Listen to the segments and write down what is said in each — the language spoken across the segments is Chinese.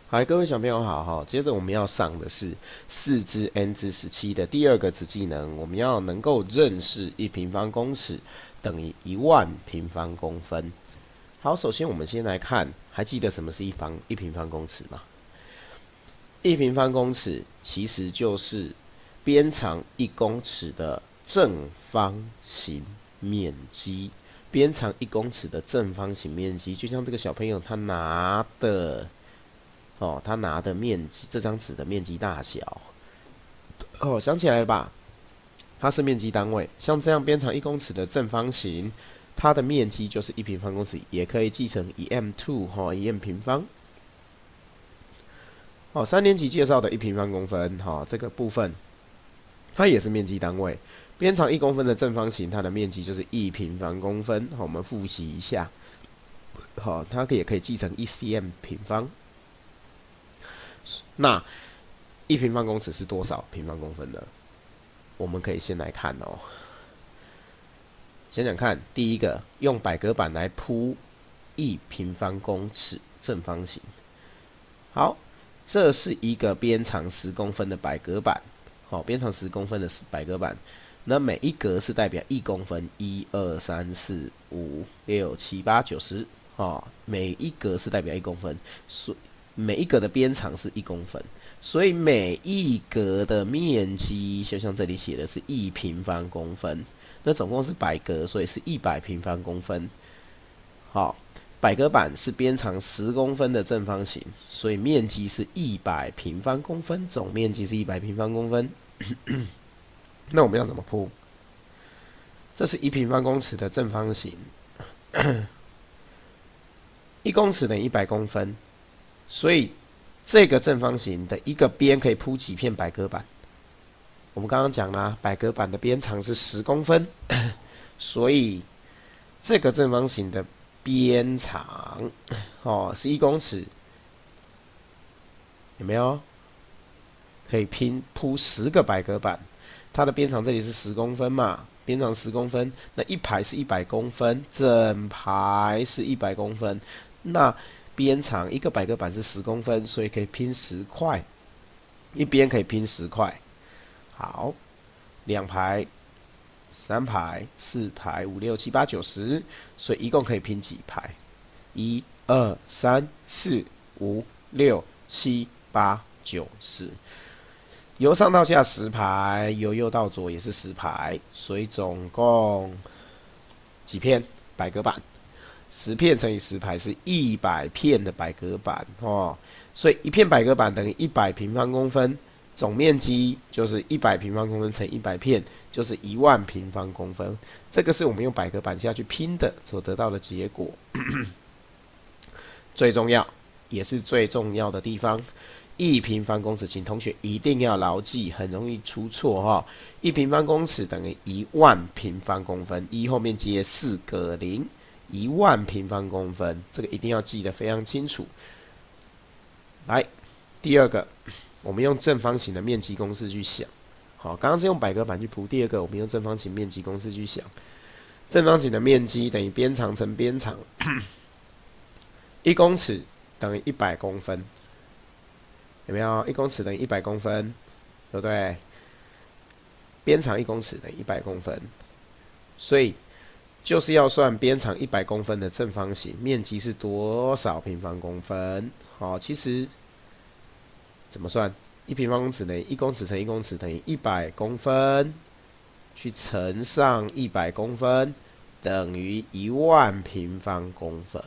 好，各位小朋友好哈。接着我们要上的是4至 n 至17的第二个子技能，我们要能够认识1平方公尺等于10000平方公分。好，首先我们先来看，还记得什么是一平方公尺吗？1平方公尺其实就是边长1公尺的正方形面积。边长1公尺的正方形面积，就像这个小朋友他拿的面积，这张纸的面积大小，想起来了吧？它是面积单位。像这样边长1公尺的正方形，它的面积就是1平方公尺，也可以记成1m2，1m 平方。3年级介绍的1平方公分，这个部分它也是面积单位。边长1公分的正方形，它的面积就是1平方公分。我们复习一下，它也可以记成1cm 平方。那1平方公尺是多少平方公分呢？我们可以先来看想想看，第一个用百格板来铺1平方公尺正方形。好，这是一个边长10公分的百格板，边长10公分的百格板。那每一格是代表1公分，1、2、3、4、5、6、7、8、9、10，每一格是代表1公分，所以每一格的边长是1公分，所以每一格的面积就像这里写的是1平方公分，那总共是100格，所以是100平方公分。好，百格板是边长10公分的正方形，所以面积是100平方公分，总面积是100平方公分。那我们要怎么铺？这是1平方公尺的正方形，1公尺等于100公分，所以这个正方形的一个边可以铺几片百格板？我们刚刚讲啦，百格板的边长是10公分，所以这个正方形的边长是1公尺，有没有？可以铺10个百格板。它的边长这里是10公分嘛，边长10公分，那一排是100公分，整排是100公分，那边长一个百格板是10公分，所以可以拼10块，一边可以拼10块。好，2排、3排、4排、5、6、7、8、9、10，所以一共可以拼几排？1、2、3、4、5、6、7、8、9、10。由上到下10排，由右到左也是10排，所以总共几片百格板？10片乘以10排是100片的百格板所以一片百格板等于100平方公分，总面积就是100平方公分乘100片，就是10000平方公分。这个是我们用百格板下去拼的所得到的结果。最重要，也是最重要的地方。1平方公尺，请同学一定要牢记，很容易出错1平方公尺等于10000平方公分，1后面接4个0，10000平方公分，这个一定要记得非常清楚。来，第二个，我们用正方形的面积公式去想。刚刚是用百格板去铺，第二个我们用正方形面积公式去想。正方形的面积等于边长乘边长，1公尺等于100公分。有没有？1公尺等于100公分，对不对？边长1公尺等于100公分，所以就是要算边长100公分的正方形面积是多少平方公分？其实怎么算？1平方公尺等于1公尺乘1公尺等于100公分，去乘上100公分，等于10000平方公分。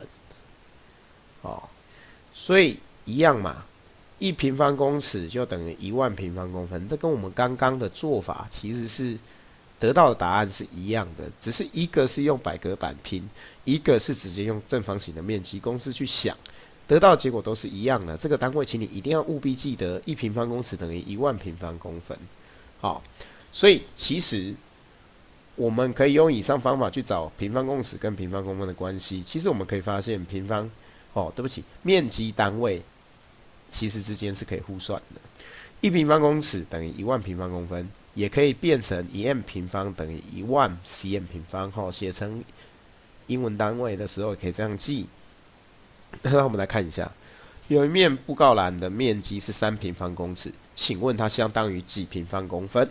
所以一样嘛。1平方公尺就等于10000平方公分，这跟我们刚刚的做法其实是得到的答案是一样的，只是一个是用百格板拼，一个是直接用正方形的面积公式去想，得到的结果都是一样的。这个单位请你一定要务必记得，1平方公尺等于10000平方公分。所以其实我们可以用以上方法去找平方公尺跟平方公分的关系。其实我们可以发现面积单位其实之间是可以互算的。1平方公尺等于10000平方公分，也可以变成1m 平方等于10000cm 平方。写成英文单位的时候可以这样记。那我们来看一下， 有一面布告栏的面积是3平方公尺，请问它相当于几平方公分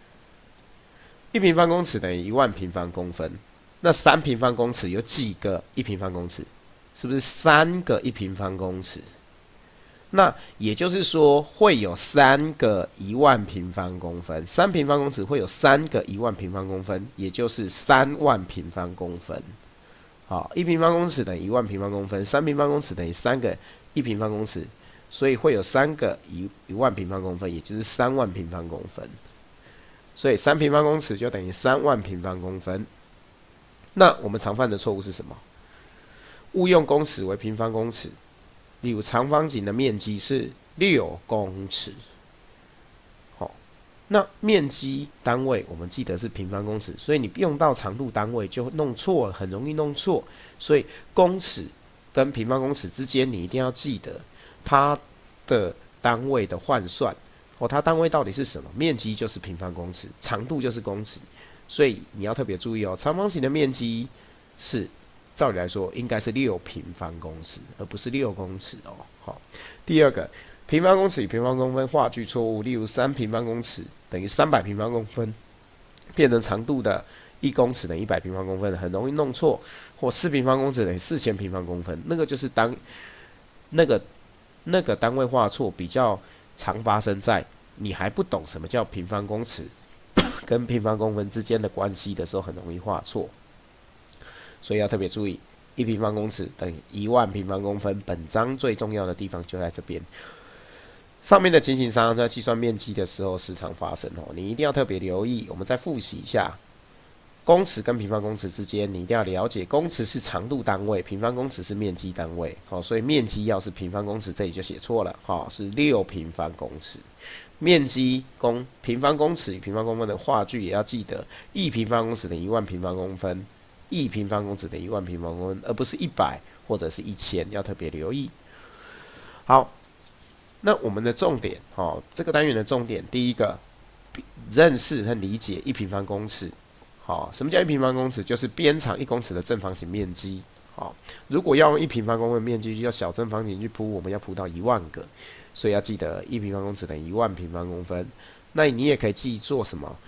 ？1平方公尺等于10000平方公分。那3平方公尺有几个1平方公尺？是不是3个1平方公尺？那也就是说会有3个10000平方公分，3平方公尺会有3个10000平方公分，也就是30000平方公分。好，1平方公尺等于10000平方公分，3平方公尺等于3个1平方公尺，所以会有3个10000平方公分，也就是30000平方公分。所以3平方公尺就等于30000平方公分。那我们常犯的错误是什么？误用公尺为平方公尺。例如长方形的面积是6公尺，好，那面积单位我们记得是平方公尺，所以你用到长度单位就弄错了，很容易弄错。所以公尺跟平方公尺之间，你一定要记得它的单位的换算哦，它单位到底是什么？面积就是平方公尺，长度就是公尺，所以你要特别注意哦。长方形的面积是。照理来说，应该是6平方公尺，而不是6公尺哦。好，第二个，平方公尺与平方公分画句错误，例如3平方公尺等于300平方公分，变成长度的1公尺等于100平方公分，很容易弄错。或4平方公尺等于4000平方公分，那个就是那个单位画错比较常发生在你还不懂什么叫平方公尺跟平方公分之间的关系的时候，很容易画错。所以要特别注意，1平方公尺等于10000平方公分。本章最重要的地方就在这边。上面的情形常常在计算面积的时候时常发生哦，你一定要特别留意。我们再复习一下，公尺跟平方公尺之间，你一定要了解，公尺是长度单位，平方公尺是面积单位。好，所以面积要是平方公尺，这里就写错了，好，是6平方公尺。面积平方公尺与平方公分的画句也要记得，1平方公尺等于10000平方公分。1平方公尺等于10000平方公分，而不是100或者是1000，要特别留意。好，那我们的重点，这个单元的重点，第一个，认识和理解1平方公尺。好，什么叫1平方公尺？就是边长1公尺的正方形面积。好，如果要用1平方公分面积，就要小正方形去铺，我们要铺到10000个，所以要记得1平方公尺等于10000平方公分。那你也可以记作什么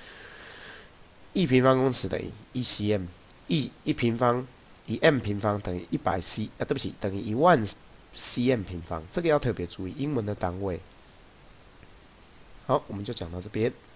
？1平方公尺等于1cm。1平方1m 平方等于100c，对不起，等于10000cm 平方，这个要特别注意英文的单位。好，我们就讲到这边。